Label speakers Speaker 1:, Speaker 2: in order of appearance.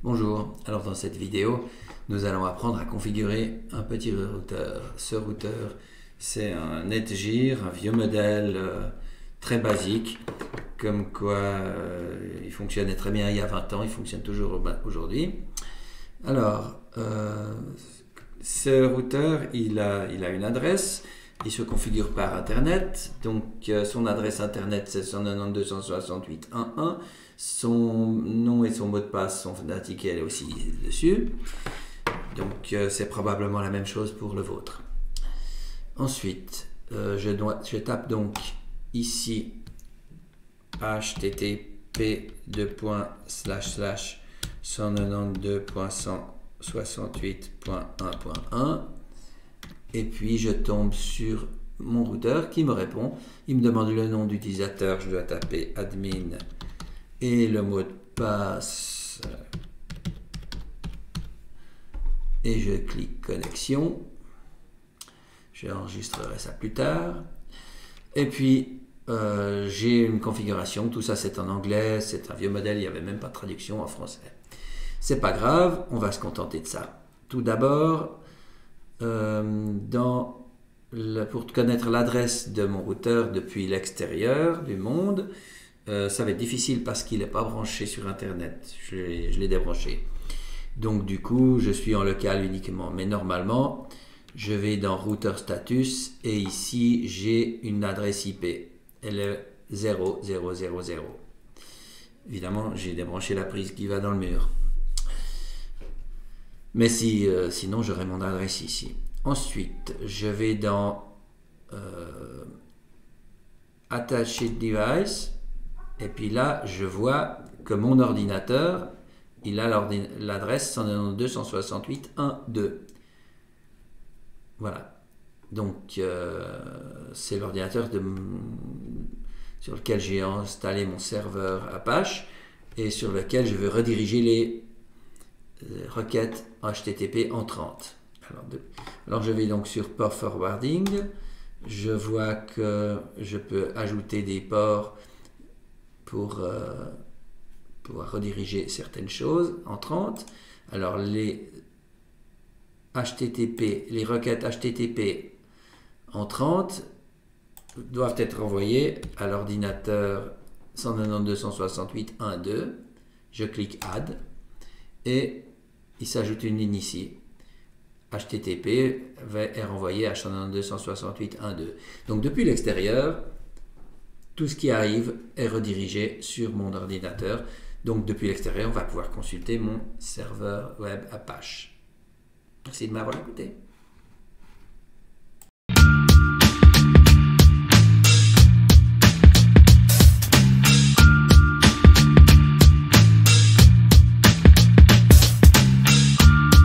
Speaker 1: Bonjour, alors dans cette vidéo, nous allons apprendre à configurer un petit routeur. Ce routeur, c'est un Netgear, un vieux modèle très basique, comme quoi il fonctionnait très bien il y a 20 ans, il fonctionne toujours aujourd'hui. Alors, ce routeur, il a une adresse, il se configure par Internet, donc son adresse Internet c'est 192.168.1.1, son nom et son mot de passe sont indiqués aussi dessus, donc c'est probablement la même chose pour le vôtre. Ensuite, je tape donc ici http://192.168.1.1 et puis je tombe sur mon routeur qui me répond. Il me demande le nom d'utilisateur, je dois taper admin et le mot de passe et je clique connexion. J'enregistrerai ça plus tard. Et puis j'ai une configuration, tout ça c'est en anglais, c'est un vieux modèle, il n'y avait même pas de traduction en français. C'est pas grave, on va se contenter de ça. Tout d'abord, pour connaître l'adresse de mon routeur depuis l'extérieur du monde, ça va être difficile parce qu'il n'est pas branché sur Internet. Je l'ai débranché. Donc du coup, je suis en local uniquement. Mais normalement, je vais dans routeur status et ici, j'ai une adresse IP. Elle est 0000. Évidemment, j'ai débranché la prise qui va dans le mur. Mais sinon, j'aurai mon adresse ici. Ensuite, je vais dans Attached Device. Et puis là, je vois que mon ordinateur, il a l'adresse 192.168.1.2. Voilà. Donc, c'est l'ordinateur sur lequel j'ai installé mon serveur Apache et sur lequel je veux rediriger les requêtes HTTP entrantes. Alors je vais donc sur Port Forwarding. Je vois que je peux ajouter des ports pour pouvoir rediriger certaines choses entrantes. Alors les requêtes HTTP entrantes doivent être envoyées à l'ordinateur 192.168.1.2. Je clique Add et il s'ajoute une ligne ici. HTTP est renvoyé à 192.168.1.2. Donc depuis l'extérieur, tout ce qui arrive est redirigé sur mon ordinateur. Donc depuis l'extérieur, on va pouvoir consulter mon serveur web Apache. Merci de m'avoir écouté.